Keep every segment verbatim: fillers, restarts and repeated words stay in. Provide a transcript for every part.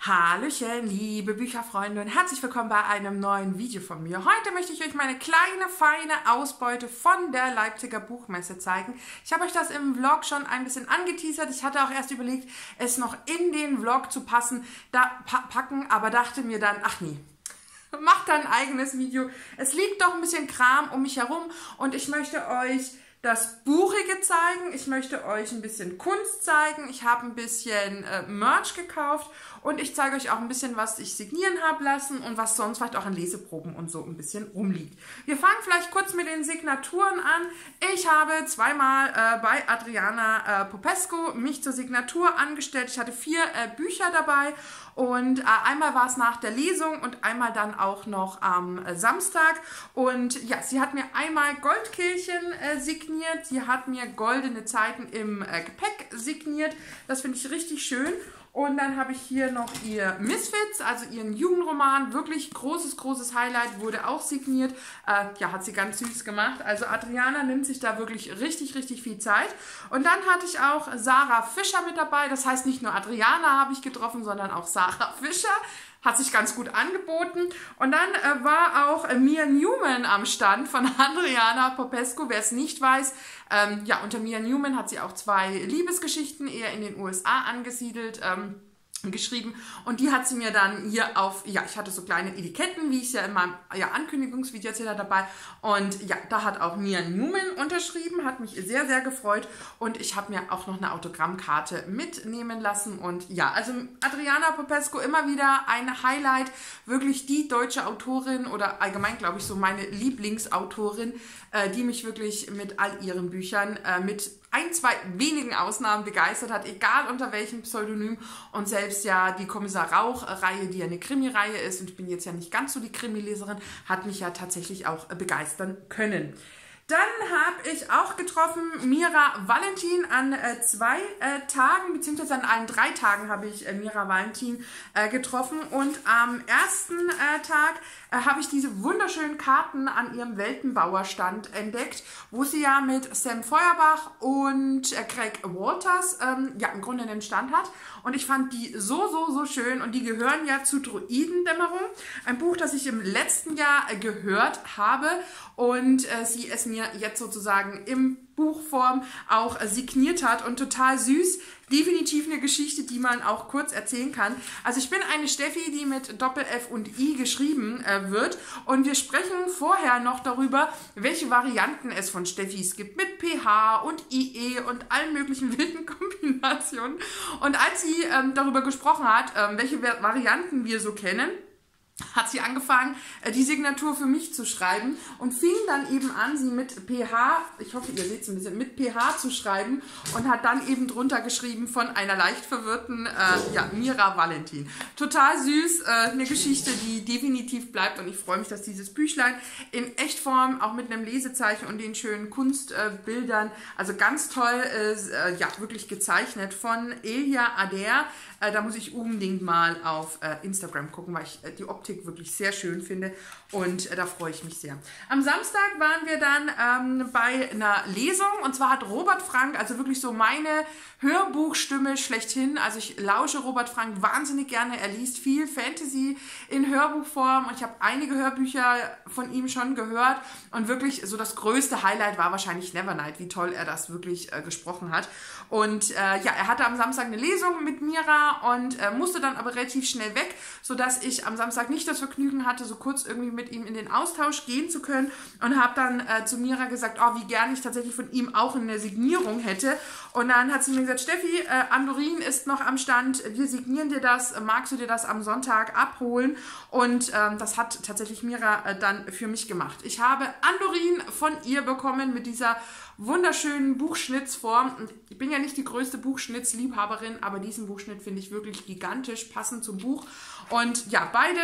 Hallöchen, liebe Bücherfreunde und herzlich willkommen bei einem neuen Video von mir. Heute möchte ich euch meine kleine, feine Ausbeute von der Leipziger Buchmesse zeigen. Ich habe euch das im Vlog schon ein bisschen angeteasert. Ich hatte auch erst überlegt, es noch in den Vlog zu passen, da pa packen, aber dachte mir dann, ach nee, macht da ein eigenes Video. Es liegt doch ein bisschen Kram um mich herum und ich möchte euch das Buchige zeigen, ich möchte euch ein bisschen Kunst zeigen, ich habe ein bisschen äh, Merch gekauft und ich zeige euch auch ein bisschen, was ich signieren habe lassen und was sonst vielleicht auch an Leseproben und so ein bisschen rumliegt. Wir fangen vielleicht kurz mit den Signaturen an. Ich habe zweimal äh, bei Adriana äh, Popescu mich zur Signatur angestellt. Ich hatte vier äh, Bücher dabei und äh, einmal war es nach der Lesung und einmal dann auch noch am äh, Samstag. Und ja, sie hat mir einmal Goldkehlchen äh, signiert. Sie hat mir Goldene Zeiten im äh, Gepäck signiert. Das finde ich richtig schön. Und dann habe ich hier noch ihr Misfits, also ihren Jugendroman. Wirklich großes, großes Highlight, wurde auch signiert. Äh, ja, hat sie ganz süß gemacht. Also Adriana nimmt sich da wirklich richtig, richtig viel Zeit. Und dann hatte ich auch Sarah Fischer mit dabei. Das heißt, nicht nur Adriana habe ich getroffen, sondern auch Sarah Fischer. Hat sich ganz gut angeboten. Und dann äh, war auch äh, Mia Newman am Stand von Adriana Popescu. Wer es nicht weiß, ähm, ja, unter Mia Newman hat sie auch zwei Liebesgeschichten eher in den U S A angesiedelt, ähm, geschrieben und die hat sie mir dann hier auf, ja, ich hatte so kleine Etiketten, wie ich es ja in meinem ja, Ankündigungsvideo erzählt habe, dabei und ja, da hat auch Mia Newman unterschrieben, hat mich sehr, sehr gefreut und ich habe mir auch noch eine Autogrammkarte mitnehmen lassen und ja, also Adriana Popescu immer wieder ein Highlight, wirklich die deutsche Autorin oder allgemein, glaube ich, so meine Lieblingsautorin, äh, die mich wirklich mit all ihren Büchern äh, mit ein, zwei wenigen Ausnahmen begeistert hat, egal unter welchem Pseudonym und selbst ja die Kommissar Rauch-Reihe, die ja eine Krimi-Reihe ist und ich bin jetzt ja nicht ganz so die Krimileserin, hat mich ja tatsächlich auch begeistern können. Dann habe ich auch getroffen Mira Valentin an äh, zwei äh, Tagen, beziehungsweise an allen drei Tagen habe ich äh, Mira Valentin äh, getroffen und am ersten äh, Tag äh, habe ich diese wunderschönen Karten an ihrem Weltenbauerstand entdeckt, wo sie ja mit Sam Feuerbach und äh, Craig Walters ähm, ja im Grunde einen Stand hat und ich fand die so, so, so schön und die gehören ja zu Druidendämmerung, ein Buch, das ich im letzten Jahr äh, gehört habe und äh, sie es mir jetzt sozusagen im Buchform auch äh, signiert hat und total süß. Definitiv eine Geschichte, die man auch kurz erzählen kann. Also ich bin eine Steffi, die mit Doppel-F und I geschrieben äh, wird und wir sprechen vorher noch darüber, welche Varianten es von Steffis gibt mit P H und I E und allen möglichen wilden Kombinationen. Und als sie ähm, darüber gesprochen hat, ähm, welche Varianten wir so kennen, hat sie angefangen, die Signatur für mich zu schreiben und fing dann eben an, sie mit P H, ich hoffe, ihr seht es ein bisschen, mit P H zu schreiben und hat dann eben drunter geschrieben von einer leicht verwirrten äh, ja, Mira Valentin. Total süß, äh, eine Geschichte, die definitiv bleibt und ich freue mich, dass dieses Büchlein in Echtform, auch mit einem Lesezeichen und den schönen Kunstbildern, äh, also ganz toll, äh, ja, wirklich gezeichnet von Elia Adair. Äh, da muss ich unbedingt mal auf äh, Instagram gucken, weil ich äh, die Optik wirklich sehr schön finde und äh, da freue ich mich sehr. Am Samstag waren wir dann ähm, bei einer Lesung und zwar hat Robert Frank, also wirklich so meine Hörbuchstimme schlechthin, also ich lausche Robert Frank wahnsinnig gerne, er liest viel Fantasy in Hörbuchform und ich habe einige Hörbücher von ihm schon gehört und wirklich so das größte Highlight war wahrscheinlich Nevernight, wie toll er das wirklich äh, gesprochen hat und äh, ja, er hatte am Samstag eine Lesung mit Mira und äh, musste dann aber relativ schnell weg, sodass ich am Samstag nicht das Vergnügen hatte, so kurz irgendwie mit ihm in den Austausch gehen zu können und habe dann äh, zu Mira gesagt, oh, wie gerne ich tatsächlich von ihm auch eine Signierung hätte und dann hat sie mir gesagt, Steffi, äh, Andorin ist noch am Stand, wir signieren dir das, magst du dir das am Sonntag abholen und ähm, das hat tatsächlich Mira äh, dann für mich gemacht. Ich habe Andorin von ihr bekommen mit dieser wunderschönen Buchschnittsform und ich bin ja nicht die größte Buchschnittsliebhaberin, aber diesen Buchschnitt finde ich wirklich gigantisch, passend zum Buch und ja, beide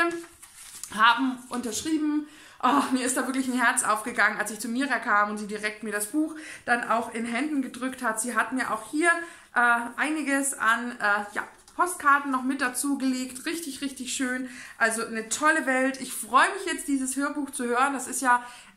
haben unterschrieben. Oh, mir ist da wirklich ein Herz aufgegangen, als ich zu Mira kam und sie direkt mir das Buch dann auch in Händen gedrückt hat. Sie hat mir auch hier äh, einiges an äh, ja, Postkarten noch mit dazu gelegt. Richtig, richtig schön. Also eine tolle Welt. Ich freue mich jetzt, dieses Hörbuch zu hören. Das ist ja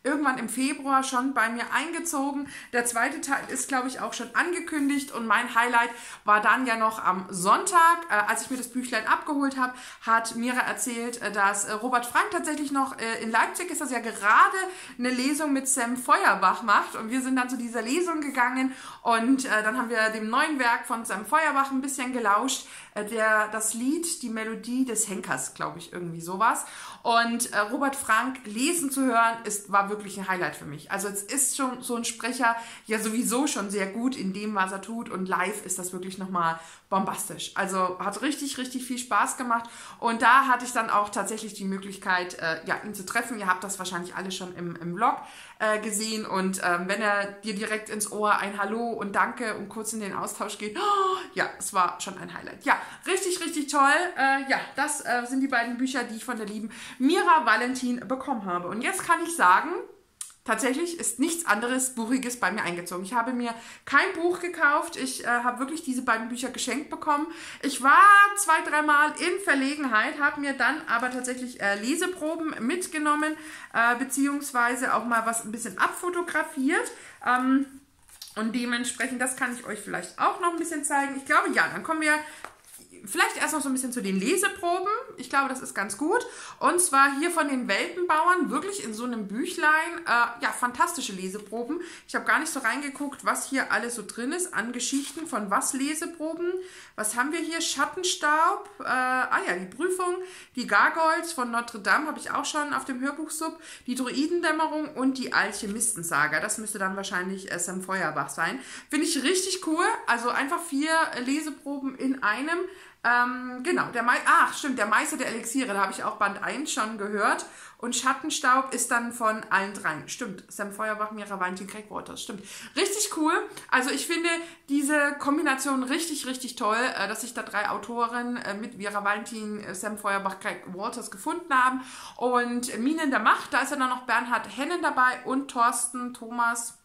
irgendwann im Februar schon bei mir eingezogen. Der zweite Teil ist, glaube ich, auch schon angekündigt und mein Highlight war dann ja noch am Sonntag, äh, als ich mir das Büchlein abgeholt habe, hat Mira erzählt, äh, dass äh, Robert Frank tatsächlich noch äh, in Leipzig ist, dass er gerade eine Lesung mit Sam Feuerbach macht und wir sind dann zu dieser Lesung gegangen und äh, dann haben wir dem neuen Werk von Sam Feuerbach ein bisschen gelauscht, äh, der, das Lied, die Melodie des Henkers, glaube ich, irgendwie sowas. Und äh, Robert Frank lesen zu hören, ist, war wirklich ein Highlight für mich. Also es ist schon so ein Sprecher, ja sowieso schon sehr gut in dem, was er tut und live ist das wirklich nochmal bombastisch. Also hat richtig, richtig viel Spaß gemacht und da hatte ich dann auch tatsächlich die Möglichkeit, äh, ja, ihn zu treffen. Ihr habt das wahrscheinlich alle schon im, im Vlog äh, gesehen und ähm, wenn er dir direkt ins Ohr ein Hallo und Danke und kurz in den Austausch geht, oh, ja, es war schon ein Highlight. Ja, richtig, richtig toll. Äh, ja, das äh, sind die beiden Bücher, die ich von der lieben Mira Valentin bekommen habe. Und jetzt kann ich sagen, tatsächlich ist nichts anderes Buchiges bei mir eingezogen. Ich habe mir kein Buch gekauft. Ich äh, habe wirklich diese beiden Bücher geschenkt bekommen. Ich war zwei, dreimal in Verlegenheit, habe mir dann aber tatsächlich äh, Leseproben mitgenommen, äh, beziehungsweise auch mal was ein bisschen abfotografiert. Ähm, und dementsprechend, das kann ich euch vielleicht auch noch ein bisschen zeigen. Ich glaube, ja, dann kommen wir vielleicht erst noch so ein bisschen zu den Leseproben. Ich glaube, das ist ganz gut. Und zwar hier von den Weltenbauern, wirklich in so einem Büchlein. Äh, ja, fantastische Leseproben. Ich habe gar nicht so reingeguckt, was hier alles so drin ist an Geschichten von was Leseproben. Was haben wir hier? Schattenstaub. Äh, ah ja, die Prüfung. Die Gargoyles von Notre Dame habe ich auch schon auf dem Hörbuchsub. Die Druidendämmerung und die Alchemistensaga. Das müsste dann wahrscheinlich äh, Sam Feuerbach sein. Finde ich richtig cool. Also einfach vier äh, Leseproben in einem. Ähm, genau, der Me Ach, stimmt, der Meister der Elixiere, da habe ich auch Band eins schon gehört. Und Schattenstaub ist dann von allen dreien. Stimmt, Sam Feuerbach, Mira Valentin, Craig Waters, stimmt. Richtig cool. Also ich finde diese Kombination richtig, richtig toll, dass sich da drei Autoren mit Mira Valentin, Sam Feuerbach, Craig Waters gefunden haben. Und Minen der Macht, da ist ja dann noch Bernhard Hennen dabei und Thorsten Thomas.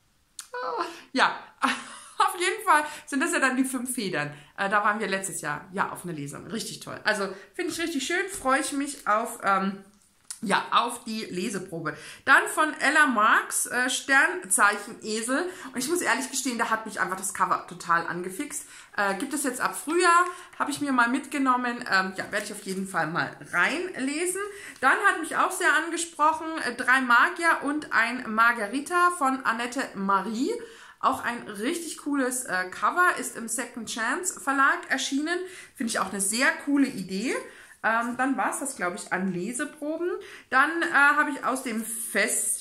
Oh, ja, auf jeden Fall sind das ja dann die fünf Federn. Äh, da waren wir letztes Jahr ja auf eine Lesung. Richtig toll. Also finde ich richtig schön. Freue ich mich auf, ähm, ja, auf die Leseprobe. Dann von Ella Marx, äh, Sternzeichen Esel. Und ich muss ehrlich gestehen, da hat mich einfach das Cover total angefixt. Äh, gibt es jetzt ab Frühjahr, habe ich mir mal mitgenommen. Ähm, ja, werde ich auf jeden Fall mal reinlesen. Dann hat mich auch sehr angesprochen, äh, Drei Magier und ein Margarita von Annette Marie. Auch ein richtig cooles äh, Cover, ist im Second Chance Verlag erschienen. Finde ich auch eine sehr coole Idee. Ähm, dann war es das, glaube ich, an Leseproben. Dann äh, habe ich aus dem Fester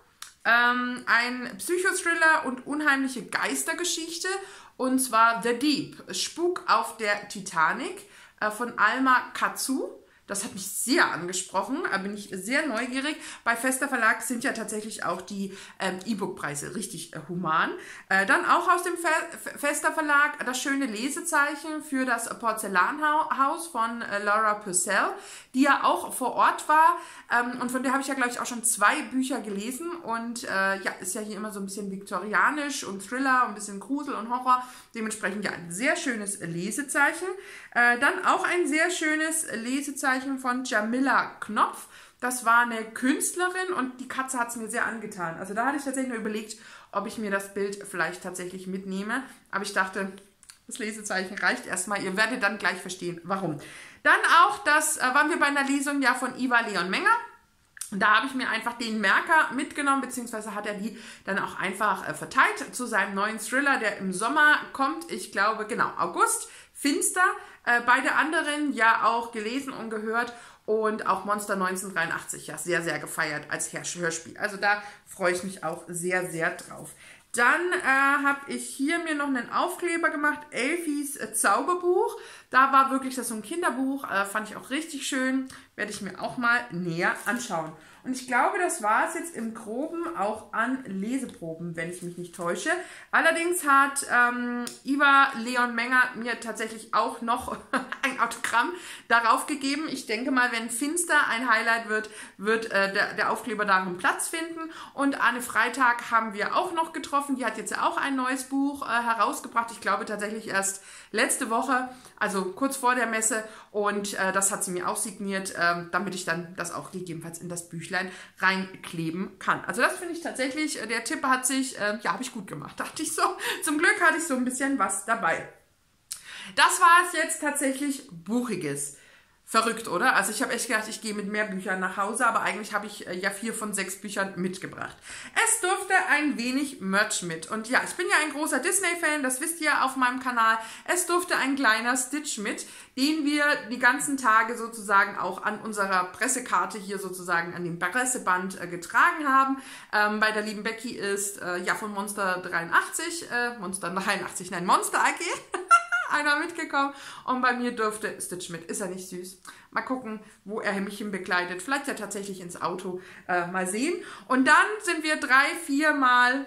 ähm, ein Psychothriller und unheimliche Geistergeschichte. Und zwar The Deep, Spuk auf der Titanic äh, von Alma Katsu. Das hat mich sehr angesprochen, da bin ich sehr neugierig. Bei Fester Verlag sind ja tatsächlich auch die ähm, E-Book-Preise richtig äh, human. Äh, dann auch aus dem Fe Fester Verlag das schöne Lesezeichen für das Porzellanhaus von äh, Laura Purcell, die ja auch vor Ort war. Ähm, und von der habe ich ja, glaube ich, auch schon zwei Bücher gelesen. Und äh, ja, ist ja hier immer so ein bisschen viktorianisch und Thriller, ein bisschen Grusel und Horror. Dementsprechend ja ein sehr schönes Lesezeichen. Äh, dann auch ein sehr schönes Lesezeichen von Jamila Knopf. Das war eine Künstlerin und die Katze hat es mir sehr angetan. Also da hatte ich tatsächlich nur überlegt, ob ich mir das Bild vielleicht tatsächlich mitnehme. Aber ich dachte, das Lesezeichen reicht erstmal. Ihr werdet dann gleich verstehen, warum. Dann auch, das äh, waren wir bei einer Lesung ja von Ivar Leon Menger. Und da habe ich mir einfach den Merker mitgenommen, beziehungsweise hat er die dann auch einfach äh, verteilt zu seinem neuen Thriller, der im Sommer kommt. Ich glaube, genau, August. Finster. Äh, beide anderen ja auch gelesen und gehört. Und auch Monster neunzehnhundertdreiundachtzig ja sehr, sehr gefeiert als Hörspiel. Also da freue ich mich auch sehr, sehr drauf. Dann äh, habe ich hier mir noch einen Aufkleber gemacht, Elfis äh, Zauberbuch. Da war wirklich das so ein Kinderbuch, äh, fand ich auch richtig schön. Werde ich mir auch mal näher anschauen. Und ich glaube, das war es jetzt im Groben auch an Leseproben, wenn ich mich nicht täusche. Allerdings hat ähm, Ivar Leon Menger mir tatsächlich auch noch ein Autogramm darauf gegeben. Ich denke mal, wenn Finster ein Highlight wird, wird äh, der, der Aufkleber darin Platz finden. Und Anne Freitag haben wir auch noch getroffen. Die hat jetzt ja auch ein neues Buch äh, herausgebracht. Ich glaube tatsächlich erst letzte Woche. Also also kurz vor der Messe und äh, das hat sie mir auch signiert, äh, damit ich dann das auch gegebenenfalls in das Büchlein reinkleben kann. Also das finde ich tatsächlich, äh, der Tipp hat sich, äh, ja, habe ich gut gemacht, dachte ich so. Zum Glück hatte ich so ein bisschen was dabei. Das war es jetzt tatsächlich Buchiges. Verrückt, oder? Also ich habe echt gedacht, ich gehe mit mehr Büchern nach Hause, aber eigentlich habe ich äh, ja vier von sechs Büchern mitgebracht. Es durfte ein wenig Merch mit. Und ja, ich bin ja ein großer Disney-Fan, das wisst ihr auf meinem Kanal. Es durfte ein kleiner Stitch mit, den wir die ganzen Tage sozusagen auch an unserer Pressekarte hier sozusagen an dem Presseband äh, getragen haben. Ähm, bei der lieben Becky ist äh, ja von Monster dreiundachtzig, äh, Monster dreiundachtzig, nein, Monster A G. Einer mitgekommen und bei mir durfte Stitch mit. Ist er nicht süß? Mal gucken, wo er mich hin begleitet. Vielleicht ja tatsächlich ins Auto. Äh, mal sehen. Und dann sind wir drei, vier Mal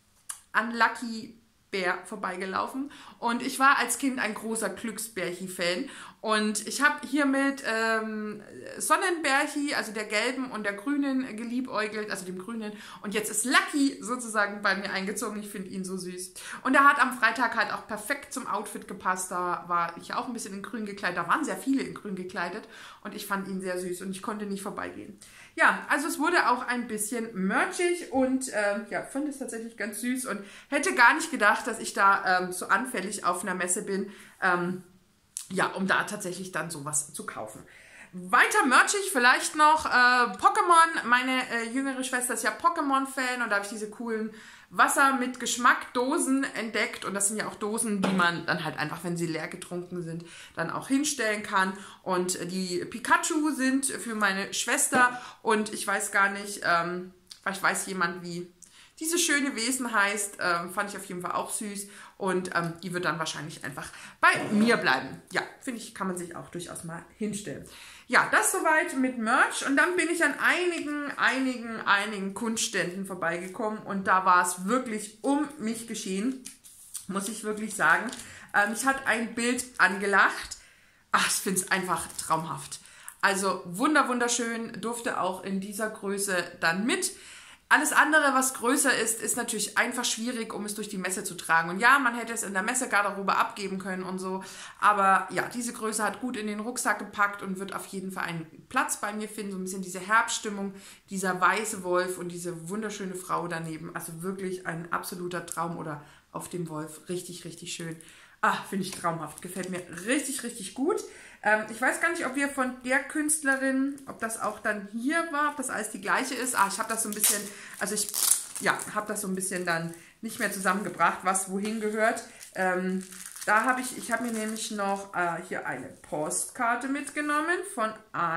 an Lucky Bär vorbeigelaufen und ich war als Kind ein großer Glücksbärchi-Fan und ich habe hier mit ähm, Sonnenbärchi, also der gelben und der grünen, geliebäugelt, also dem grünen, und jetzt ist Lucky sozusagen bei mir eingezogen. Ich finde ihn so süß und er hat am Freitag halt auch perfekt zum Outfit gepasst. Da war ich auch ein bisschen in grün gekleidet, da waren sehr viele in grün gekleidet und ich fand ihn sehr süß und ich konnte nicht vorbeigehen. Ja, also es wurde auch ein bisschen merchig und ähm, ja, fand es tatsächlich ganz süß und hätte gar nicht gedacht, dass ich da ähm, so anfällig auf einer Messe bin, ähm, ja, um da tatsächlich dann sowas zu kaufen. Weiter merchig vielleicht noch äh, Pokémon. Meine äh, jüngere Schwester ist ja Pokémon-Fan und da habe ich diese coolen Wasser mit Geschmack Dosen entdeckt und das sind ja auch Dosen, die man dann halt einfach, wenn sie leer getrunken sind, dann auch hinstellen kann. Und die Pikachu sind für meine Schwester und ich weiß gar nicht, ähm, vielleicht weiß jemand, wie dieses schöne Wesen heißt, ähm, fand ich auf jeden Fall auch süß und ähm, die wird dann wahrscheinlich einfach bei mir bleiben. Ja, finde ich, kann man sich auch durchaus mal hinstellen. Ja, das soweit mit Merch und dann bin ich an einigen, einigen, einigen Kunstständen vorbeigekommen und da war es wirklich um mich geschehen, muss ich wirklich sagen. Ähm, mich hat ein Bild angelacht. Ach, ich finde es einfach traumhaft. Also wunder, wunderschön, durfte auch in dieser Größe dann mit. Alles andere, was größer ist, ist natürlich einfach schwierig, um es durch die Messe zu tragen. Und ja, man hätte es in der Messegarderobe abgeben können und so. Aber ja, diese Größe hat gut in den Rucksack gepackt und wird auf jeden Fall einen Platz bei mir finden. So ein bisschen diese Herbststimmung, dieser weiße Wolf und diese wunderschöne Frau daneben. Also wirklich ein absoluter Traum oder auf dem Wolf. Richtig, richtig schön. Ah, finde ich traumhaft. Gefällt mir richtig, richtig gut. Ähm, ich weiß gar nicht, ob wir von der Künstlerin, ob das auch dann hier war, ob das alles die gleiche ist. Ah, ich habe das so ein bisschen, also ich, ja, habe das so ein bisschen dann nicht mehr zusammengebracht, was wohin gehört. Ähm, da habe ich, ich habe mir nämlich noch äh, hier eine Postkarte mitgenommen von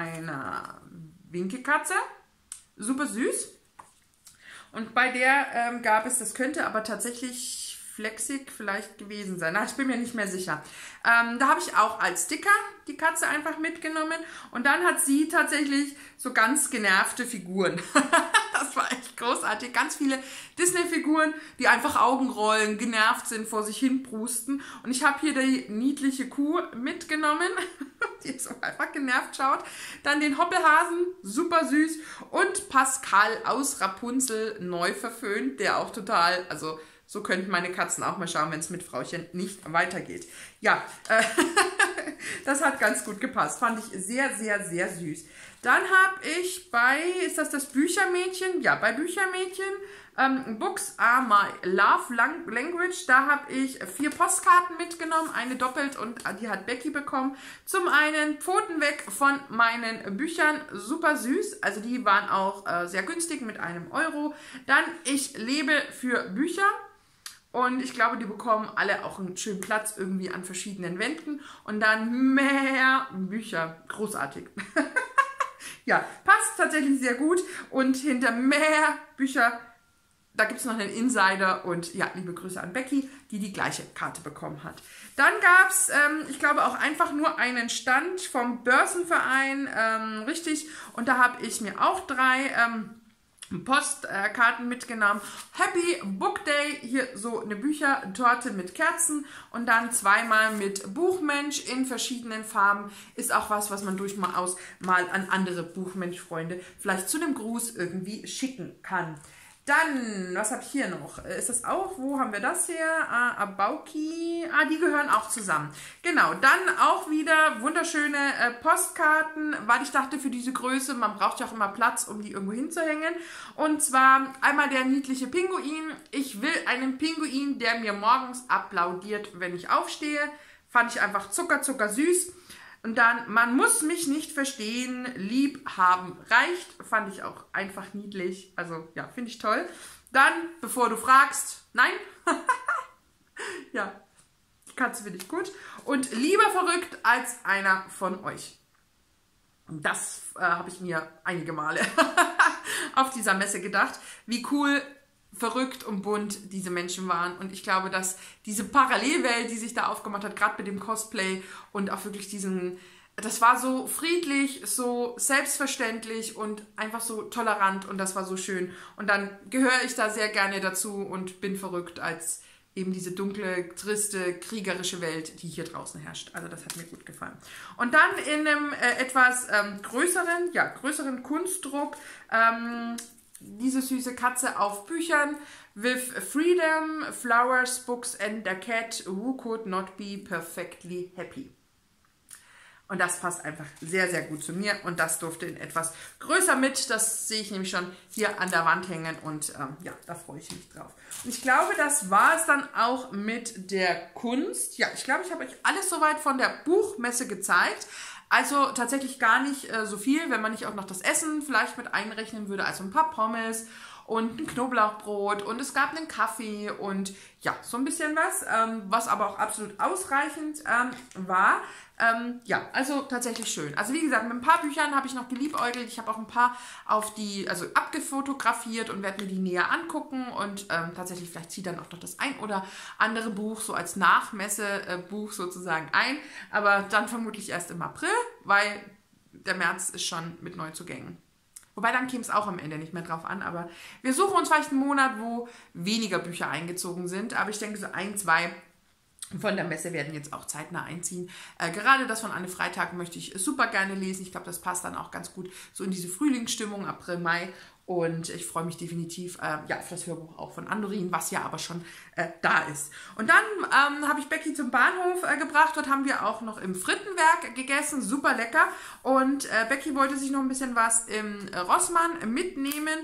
einer Winkelkatze. Super süß. Und bei der ähm, gab es, das könnte aber tatsächlich Flexig vielleicht gewesen sein. Na, ich bin mir nicht mehr sicher. Ähm, da habe ich auch als Sticker die Katze einfach mitgenommen. Und dann hat sie tatsächlich so ganz genervte Figuren. Das war echt großartig. Ganz viele Disney-Figuren, die einfach Augenrollen, genervt sind, vor sich hin prusten. Und ich habe hier die niedliche Kuh mitgenommen, die so einfach genervt schaut. Dann den Hoppelhasen, super süß. Und Pascal aus Rapunzel neu verföhnt, der auch total, also so könnten meine Katzen auch mal schauen, wenn es mit Frauchen nicht weitergeht. Ja, äh, das hat ganz gut gepasst. Fand ich sehr, sehr, sehr süß. Dann habe ich bei, ist das das Büchermädchen? Ja, bei Büchermädchen, ähm, Books Are My Love Language. Da habe ich vier Postkarten mitgenommen, eine doppelt und die hat Becky bekommen. Zum einen Pfoten weg von meinen Büchern, super süß. Also die waren auch äh, sehr günstig mit einem Euro. Dann Ich lebe für Bücher. Und ich glaube, die bekommen alle auch einen schönen Platz irgendwie an verschiedenen Wänden. Und dann mehr Bücher. Großartig. Ja, passt tatsächlich sehr gut. Und hinter mehr Bücher, da gibt es noch einen Insider. Und ja, liebe Grüße an Becky, die die gleiche Karte bekommen hat. Dann gab es, ähm, ich glaube, auch einfach nur einen Stand vom Börsenverein. Ähm, richtig. Und da habe ich mir auch drei Ähm, Postkarten mitgenommen. Happy Book Day, hier so eine Büchertorte mit Kerzen und dann zweimal mit Buchmensch in verschiedenen Farben. Ist auch was, was man durchaus mal an andere Buchmensch-Freunde vielleicht zu einem Gruß irgendwie schicken kann. Dann, was habe ich hier noch? Ist das auch, wo haben wir das hier? Ah, Abauki. Ah, die gehören auch zusammen. Genau, dann auch wieder wunderschöne äh, Postkarten, weil ich dachte, für diese Größe, man braucht ja auch immer Platz, um die irgendwo hinzuhängen. Und zwar einmal der niedliche Pinguin. Ich will einen Pinguin, der mir morgens applaudiert, wenn ich aufstehe. Fand ich einfach zucker, zucker süß. Und dann, man muss mich nicht verstehen, lieb haben reicht, fand ich auch einfach niedlich, also ja, finde ich toll. Dann, bevor du fragst, nein, ja, die Katze finde ich gut. Und lieber verrückt als einer von euch. Das äh, habe ich mir einige Male auf dieser Messe gedacht, wie cool, verrückt und bunt diese Menschen waren. Und ich glaube, dass diese Parallelwelt, die sich da aufgemacht hat, gerade mit dem Cosplay und auch wirklich diesen, das war so friedlich, so selbstverständlich und einfach so tolerant und das war so schön. Und dann gehöre ich da sehr gerne dazu und bin verrückt als eben diese dunkle, triste, kriegerische Welt, die hier draußen herrscht. Also das hat mir gut gefallen. Und dann in einem äh, etwas ähm, größeren, ja, größeren Kunstdruck, ähm, diese süße Katze auf Büchern. With freedom, flowers, books and a cat who could not be perfectly happy. Und das passt einfach sehr, sehr gut zu mir. Und das durfte in etwas größer mit. Das sehe ich nämlich schon hier an der Wand hängen. Und ähm, ja, da freue ich mich drauf. Und ich glaube, das war es dann auch mit der Kunst. Ja, ich glaube, ich habe euch alles soweit von der Buchmesse gezeigt. Also tatsächlich gar nicht äh, so viel, wenn man nicht auch noch das Essen vielleicht mit einrechnen würde. Also ein paar Pommes und ein Knoblauchbrot und es gab einen Kaffee und ja, so ein bisschen was, ähm, was aber auch absolut ausreichend ähm, war. Ähm, ja, also tatsächlich schön. Also wie gesagt, mit ein paar Büchern habe ich noch geliebäugelt. Ich habe auch ein paar auf die, also abgefotografiert und werde mir die näher angucken und ähm, tatsächlich vielleicht zieht dann auch noch das ein oder andere Buch so als Nachmessebuch äh, sozusagen ein. Aber dann vermutlich erst im April, weil der März ist schon mit Neuzugängen. Wobei dann käme es auch am Ende nicht mehr drauf an, aber wir suchen uns vielleicht einen Monat, wo weniger Bücher eingezogen sind. Aber ich denke, so ein, zwei von der Messe werden jetzt auch zeitnah einziehen. Äh, gerade das von Anne Freitag möchte ich super gerne lesen. Ich glaube, das passt dann auch ganz gut so in diese Frühlingsstimmung, April, Mai. Und ich freue mich definitiv äh, ja, auf das Hörbuch auch von Andorin, was ja aber schon äh, da ist. Und dann ähm, habe ich Becky zum Bahnhof äh, gebracht. Dort haben wir auch noch im Frittenwerk gegessen. Super lecker. Und äh, Becky wollte sich noch ein bisschen was im äh, Rossmann mitnehmen.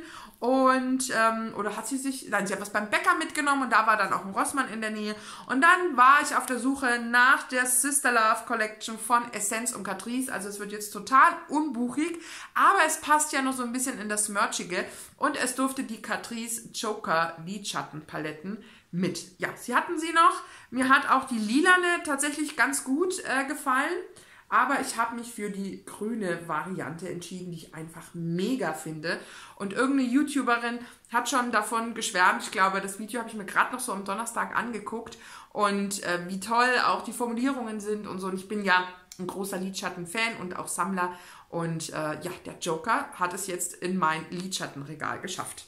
Und, ähm, oder hat sie sich, nein, sie hat was beim Bäcker mitgenommen und da war dann auch ein Rossmann in der Nähe. Und dann war ich auf der Suche nach der Sister Love Collection von Essence und Catrice. Also es wird jetzt total unbuchig, aber es passt ja noch so ein bisschen in das Merchige. Und es durfte die Catrice Joker Lidschattenpaletten mit. Ja, sie hatten sie noch. Mir hat auch die lilane tatsächlich ganz gut äh, gefallen. Aber ich habe mich für die grüne Variante entschieden, die ich einfach mega finde. Und irgendeine YouTuberin hat schon davon geschwärmt. Ich glaube, das Video habe ich mir gerade noch so am Donnerstag angeguckt. Und äh, wie toll auch die Formulierungen sind und so. Und ich bin ja ein großer Lidschatten-Fan und auch Sammler. Und äh, ja, der Joker hat es jetzt in mein Lidschattenregal geschafft.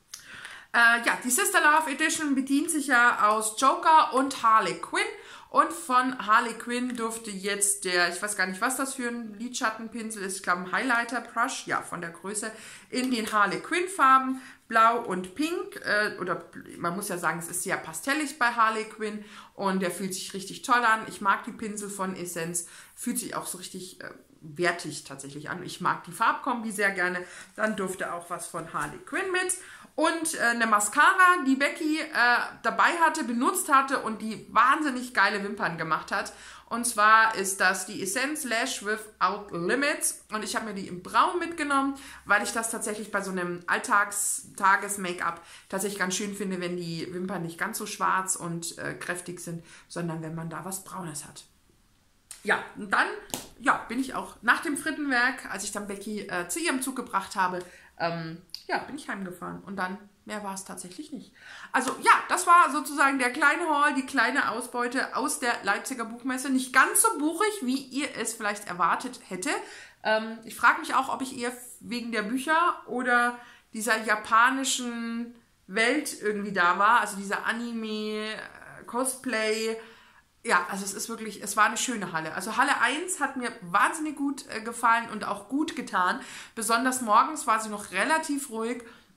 Äh, ja, die Sister Love Edition bedient sich ja aus Joker und Harley Quinn. Und von Harley Quinn durfte jetzt der, ich weiß gar nicht, was das für ein Lidschattenpinsel ist, ich glaube ein Highlighter Brush, ja, von der Größe, in den Harley Quinn Farben, blau und pink, äh, oder man muss ja sagen, es ist sehr pastellig bei Harley Quinn und der fühlt sich richtig toll an. Ich mag die Pinsel von Essence, fühlt sich auch so richtig äh, wertig tatsächlich an. Ich mag die Farbkombi sehr gerne. Dann durfte auch was von Harley Quinn mit. Und äh, eine Mascara, die Becky äh, dabei hatte, benutzt hatte und die wahnsinnig geile Wimpern gemacht hat. Und zwar ist das die Essence Lash Without Limits. Und ich habe mir die im Braun mitgenommen, weil ich das tatsächlich bei so einem Alltags-Tages-Make-up tatsächlich ganz schön finde, wenn die Wimpern nicht ganz so schwarz und äh, kräftig sind, sondern wenn man da was Braunes hat. Ja, und dann ja, bin ich auch nach dem Frittenwerk, als ich dann Becky äh, zu ihrem Zug gebracht habe, ähm, ja, bin ich heimgefahren und dann mehr war es tatsächlich nicht. Also ja, das war sozusagen der kleine Haul, die kleine Ausbeute aus der Leipziger Buchmesse. Nicht ganz so buchig, wie ihr es vielleicht erwartet hätte. Ähm, ich frage mich auch, ob ich eher wegen der Bücher oder dieser japanischen Welt irgendwie da war. Also dieser Anime, Cosplay. Ja, also es ist wirklich, es war eine schöne Halle. Also Halle eins hat mir wahnsinnig gut äh, gefallen und auch gut getan. Besonders morgens war sie noch relativ ruhig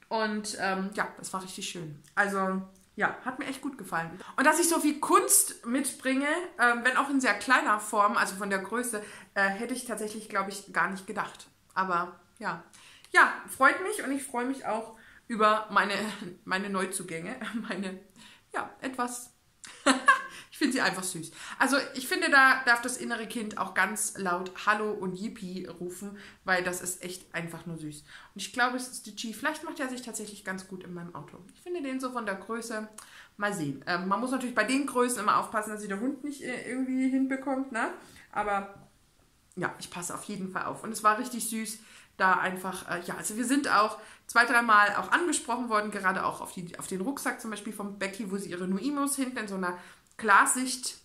Und ähm, ja, das war richtig schön. Also ja, hat mir echt gut gefallen. Und dass ich so viel Kunst mitbringe, ähm, wenn auch in sehr kleiner Form, also von der Größe, äh, hätte ich tatsächlich, glaube ich, gar nicht gedacht. Aber ja, ja, freut mich und ich freue mich auch über meine, meine Neuzugänge, meine, ja, etwas... Ich finde sie einfach süß. Also ich finde, da darf das innere Kind auch ganz laut Hallo und Yippie rufen, weil das ist echt einfach nur süß. Und ich glaube, es ist die G. Vielleicht macht er sich tatsächlich ganz gut in meinem Auto. Ich finde den so von der Größe, mal sehen. Ähm, man muss natürlich bei den Größen immer aufpassen, dass sie der Hund nicht äh, irgendwie hinbekommt, ne? Aber ja, ich passe auf jeden Fall auf. Und es war richtig süß, da einfach, äh, ja, also wir sind auch zwei, dreimal auch angesprochen worden, gerade auch auf, die, auf den Rucksack zum Beispiel von Becky, wo sie ihre Nuimos hinten in so einer Klarsichtscheibe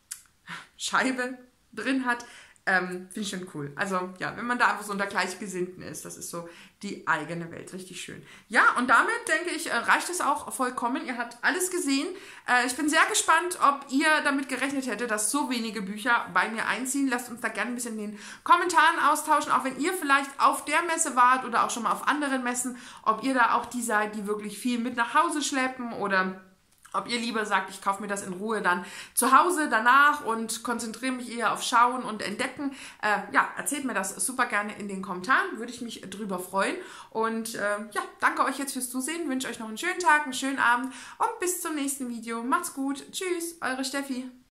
drin hat. Ähm, Finde ich schon cool. Also ja, wenn man da einfach so unter Gleichgesinnten ist, das ist so die eigene Welt. Richtig schön. Ja, und damit, denke ich, reicht es auch vollkommen. Ihr habt alles gesehen. Äh, ich bin sehr gespannt, ob ihr damit gerechnet hättet, dass so wenige Bücher bei mir einziehen. Lasst uns da gerne ein bisschen in den Kommentaren austauschen, auch wenn ihr vielleicht auf der Messe wart oder auch schon mal auf anderen Messen, ob ihr da auch die seid, die wirklich viel mit nach Hause schleppen oder... Ob ihr lieber sagt, ich kaufe mir das in Ruhe dann zu Hause danach und konzentriere mich eher auf Schauen und Entdecken. Äh, ja, erzählt mir das super gerne in den Kommentaren, würde ich mich drüber freuen. Und äh, ja, danke euch jetzt fürs Zusehen, wünsche euch noch einen schönen Tag, einen schönen Abend und bis zum nächsten Video. Macht's gut, tschüss, eure Steffi.